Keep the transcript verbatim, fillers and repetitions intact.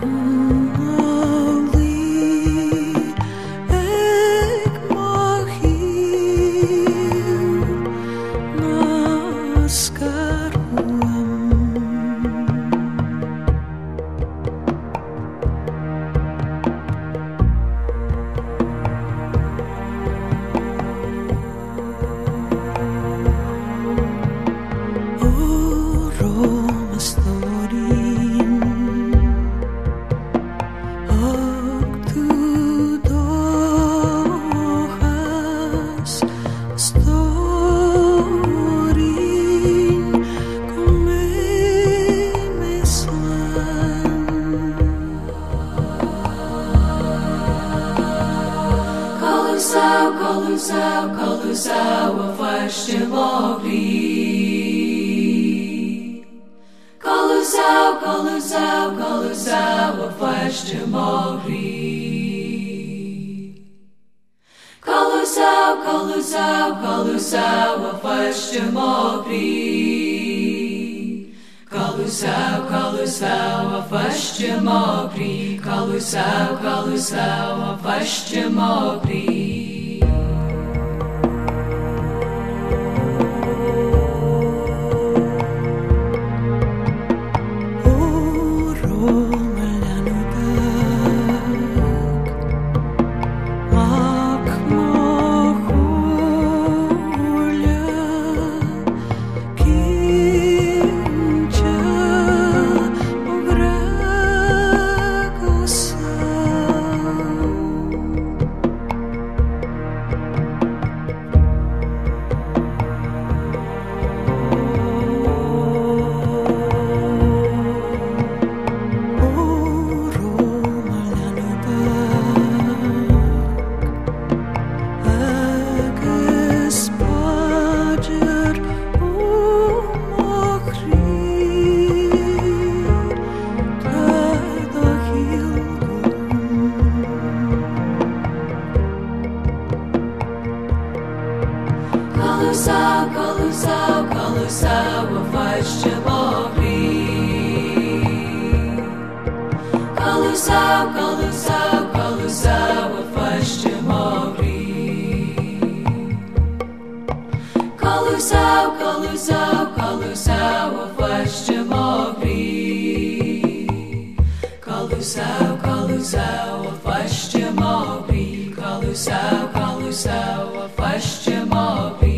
Колесо, колесо во фаще могли. Колесо, колесо, колесо во фаще могли. Колесо, колесо, колесо во фаще могли. Колесо, колесо во фаще могли. Колесо, колесо во фаще могли. Колесо, колесо, колесо во фаще могли. Колесо, колесо, колесо во фаще могли. Колесо, колесо, колесо во фаще могли. Колесо, колесо во фаще могли. Колесо, колесо во фаще могли.